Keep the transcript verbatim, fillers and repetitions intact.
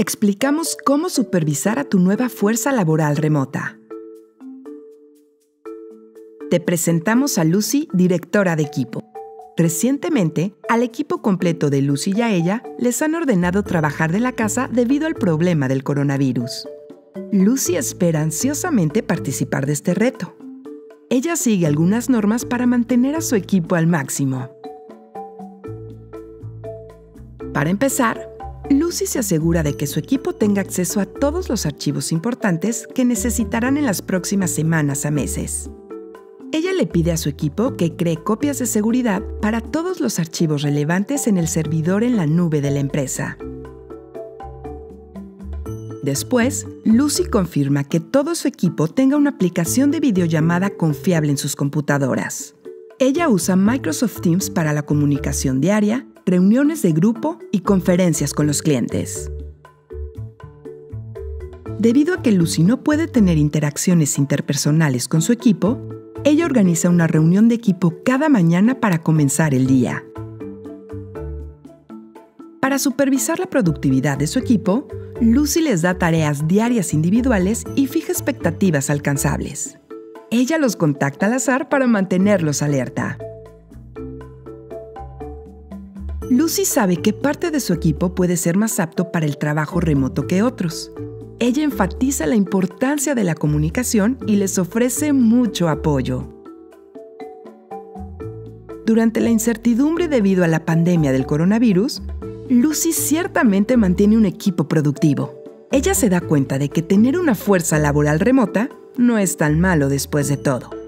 explicamos cómo supervisar a tu nueva fuerza laboral remota. Te presentamos a Lucy, directora de equipo. Recientemente, al equipo completo de Lucy y a ella les han ordenado trabajar de la casa debido al problema del coronavirus. Lucy espera ansiosamente participar de este reto. Ella sigue algunas normas para mantener a su equipo al máximo. Para empezar, Lucy se asegura de que su equipo tenga acceso a todos los archivos importantes que necesitarán en las próximas semanas a meses. Ella le pide a su equipo que cree copias de seguridad para todos los archivos relevantes en el servidor en la nube de la empresa. Después, Lucy confirma que todo su equipo tenga una aplicación de videollamada confiable en sus computadoras. Ella usa Microsoft Teams para la comunicación diaria, reuniones de grupo y conferencias con los clientes. Debido a que Lucy no puede tener interacciones interpersonales con su equipo, ella organiza una reunión de equipo cada mañana para comenzar el día. Para supervisar la productividad de su equipo, Lucy les da tareas diarias individuales y fija expectativas alcanzables. Ella los contacta al azar para mantenerlos alerta. Lucy sabe que parte de su equipo puede ser más apto para el trabajo remoto que otros. Ella enfatiza la importancia de la comunicación y les ofrece mucho apoyo. Durante la incertidumbre debido a la pandemia del coronavirus, Lucy ciertamente mantiene un equipo productivo. Ella se da cuenta de que tener una fuerza laboral remota no es tan malo después de todo.